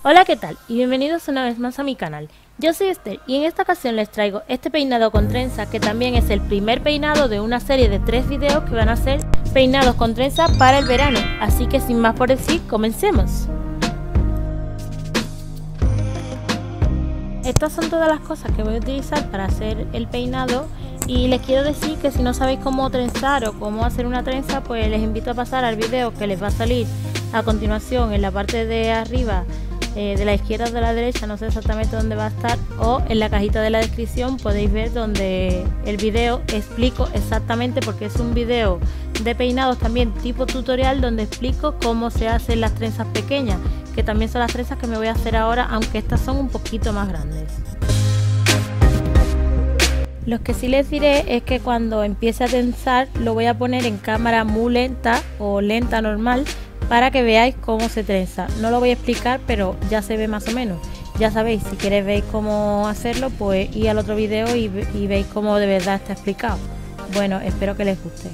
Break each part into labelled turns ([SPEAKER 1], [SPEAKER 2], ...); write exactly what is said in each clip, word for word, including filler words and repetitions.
[SPEAKER 1] Hola, ¿qué tal? Y bienvenidos una vez más a mi canal. Yo soy Esther y en esta ocasión les traigo este peinado con trenza, que también es el primer peinado de una serie de tres videos que van a ser peinados con trenza para el verano. Así que sin más por decir, comencemos. Estas son todas las cosas que voy a utilizar para hacer el peinado. Y les quiero decir que si no sabéis cómo trenzar o cómo hacer una trenza, pues les invito a pasar al video que les va a salir a continuación en la parte de arriba, eh, de la izquierda o de la derecha, no sé exactamente dónde va a estar, o en la cajita de la descripción podéis ver donde el video explico exactamente, porque es un video de peinados también tipo tutorial, donde explico cómo se hacen las trenzas pequeñas, que también son las trenzas que me voy a hacer ahora, aunque estas son un poquito más grandes. Lo que sí les diré es que cuando empiece a trenzar lo voy a poner en cámara muy lenta o lenta normal, para que veáis cómo se trenza. No lo voy a explicar, pero ya se ve más o menos. Ya sabéis, si queréis ver cómo hacerlo, pues ir al otro video y, y veis cómo de verdad está explicado. Bueno, espero que les guste.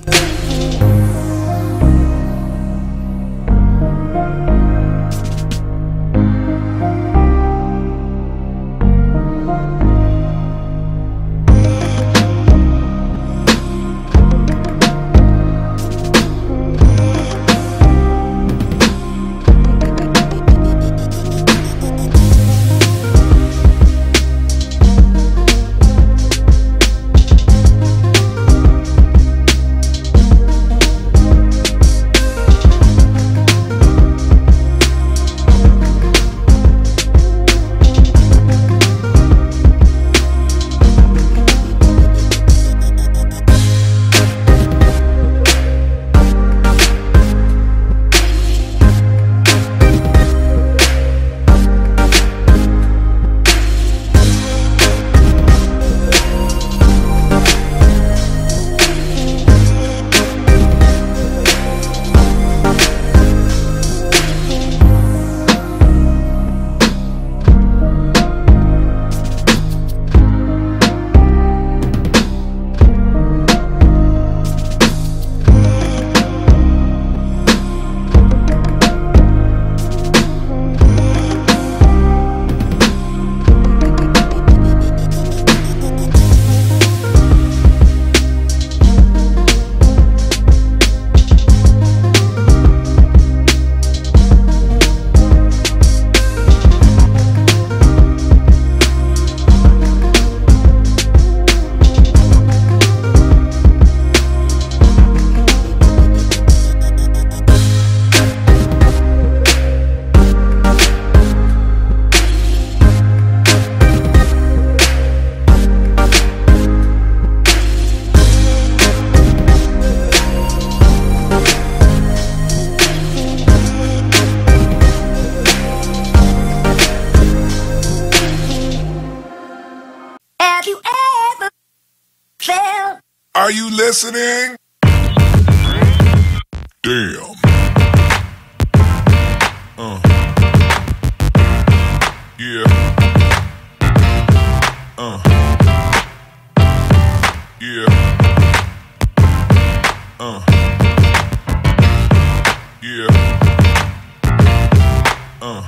[SPEAKER 2] Are you listening? Damn. Uh. Yeah. Uh. Yeah. Uh. Yeah. Uh.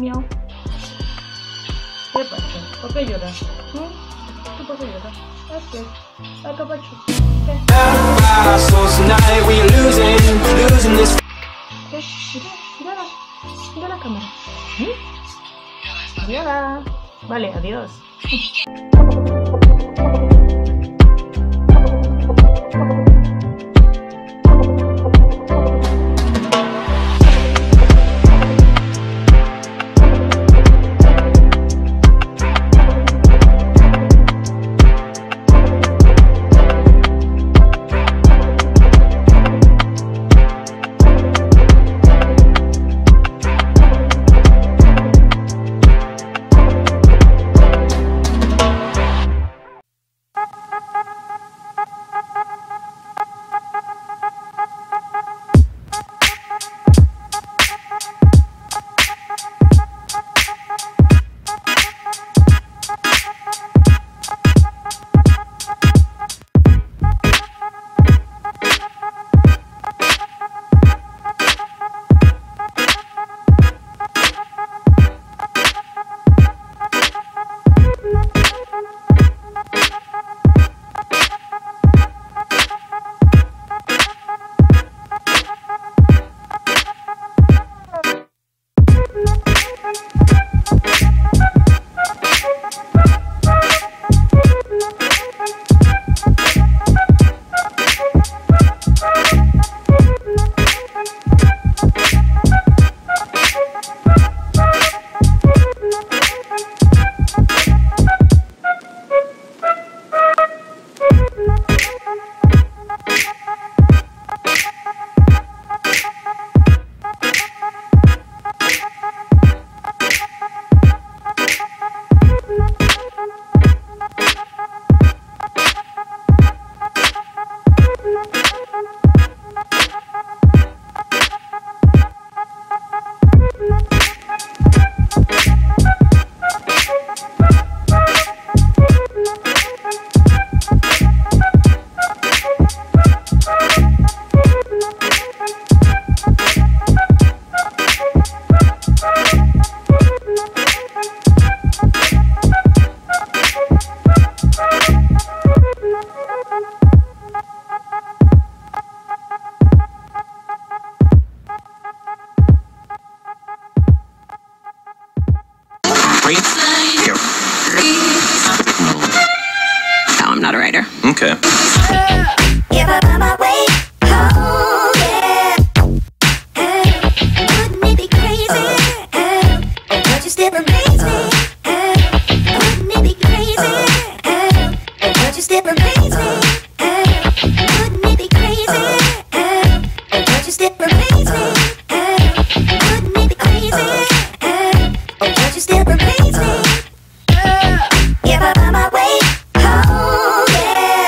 [SPEAKER 1] miau. ¿Qué pasa? ¿Por qué lloras? ¿Mm? ¿Tú por qué lloras? ¿Qué? ¿Qué pacho? ¿Qué? ¿Qué? Mira, mírala. Mira la cámara. ¿Mm? Mírala. Vale, adiós.
[SPEAKER 3] No, I'm not a writer.
[SPEAKER 4] Okay.
[SPEAKER 5] If I find my way home, yeah, wouldn't it be crazy? Oh, don't you still amaze me? Wouldn't it be crazy? Oh, don't you still amaze me? Wouldn't it be crazy? Oh, don't you still amaze me? Wouldn't it be crazy? Oh, don't you still amaze me? If I find my way home, yeah.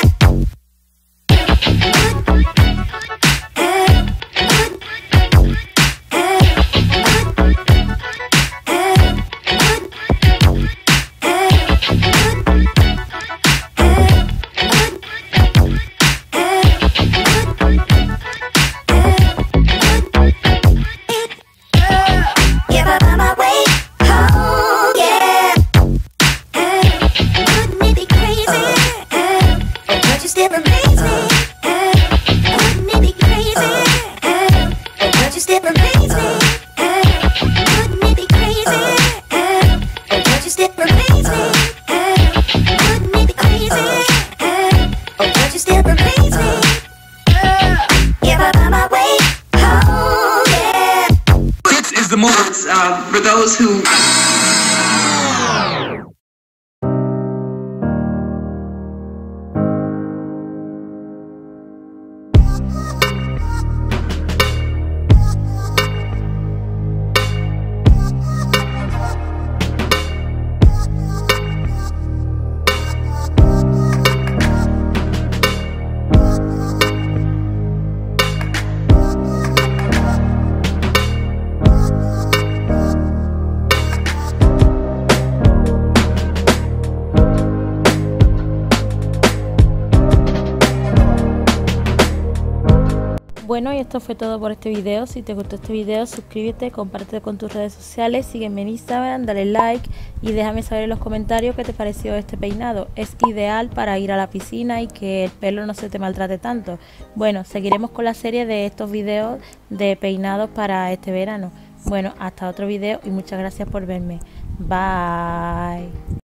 [SPEAKER 3] The moves uh, for those who
[SPEAKER 1] bueno, y esto fue todo por este video. Si te gustó este video, suscríbete, comparte con tus redes sociales, sígueme en Instagram, dale like y déjame saber en los comentarios qué te pareció este peinado. Es ideal para ir a la piscina y que el pelo no se te maltrate tanto. Bueno, seguiremos con la serie de estos videos de peinados para este verano. Bueno, hasta otro video y muchas gracias por verme. Bye.